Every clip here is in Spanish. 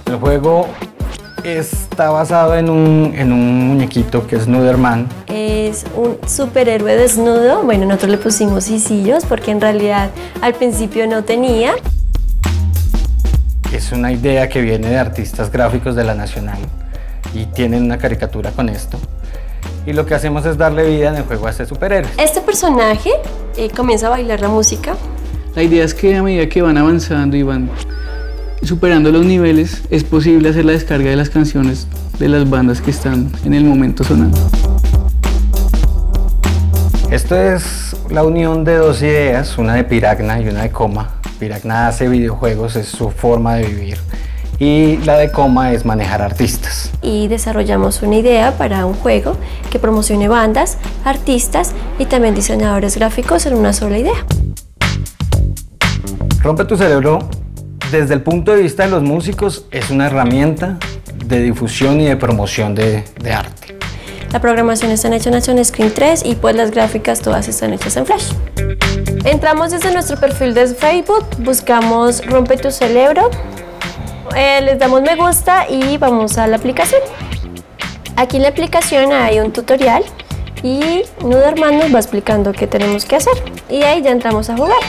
El juego está basado en un muñequito que es Snuderman. Es un superhéroe desnudo. Bueno, nosotros le pusimos isillos porque en realidad al principio no tenía. Es una idea que viene de artistas gráficos de la Nacional y tienen una caricatura con esto. Y lo que hacemos es darle vida en el juego a este superhéroe. Este personaje comienza a bailar la música. La idea es que a medida que van avanzando y van superando los niveles, es posible hacer la descarga de las canciones de las bandas que están en el momento sonando. Esto es la unión de dos ideas, una de Piragna y una de Coma. Piragna hace videojuegos, es su forma de vivir, y la de Coma es manejar artistas. Y desarrollamos una idea para un juego que promocione bandas, artistas y también diseñadores gráficos en una sola idea. Rompe tu cerebro, desde el punto de vista de los músicos, es una herramienta de difusión y de promoción de arte. La programación está hecha en Screen 3 y pues las gráficas todas están hechas en Flash. Entramos desde nuestro perfil de Facebook, buscamos Rompe tu Cerebro, les damos me gusta y vamos a la aplicación. Aquí en la aplicación hay un tutorial y Snuderman nos va explicando qué tenemos que hacer y ahí ya entramos a jugar.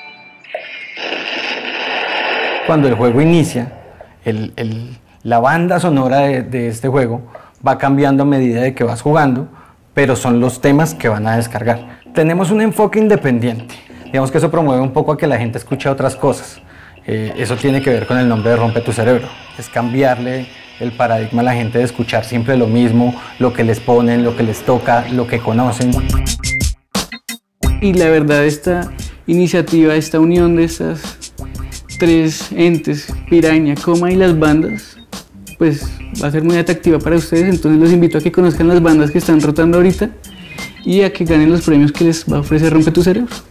Cuando el juego inicia, la banda sonora de este juego va cambiando a medida de que vas jugando, pero son los temas que van a descargar. Tenemos un enfoque independiente. Digamos que eso promueve un poco a que la gente escuche otras cosas. Eso tiene que ver con el nombre de Rompe tu Cerebro. Es cambiarle el paradigma a la gente de escuchar siempre lo mismo, lo que les ponen, lo que les toca, lo que conocen. Y la verdad, esta iniciativa, esta unión de estas tres entes, Piragna, Coma y las bandas, pues va a ser muy atractiva para ustedes. Entonces los invito a que conozcan las bandas que están rotando ahorita y a que ganen los premios que les va a ofrecer Rompe tu Cerebro.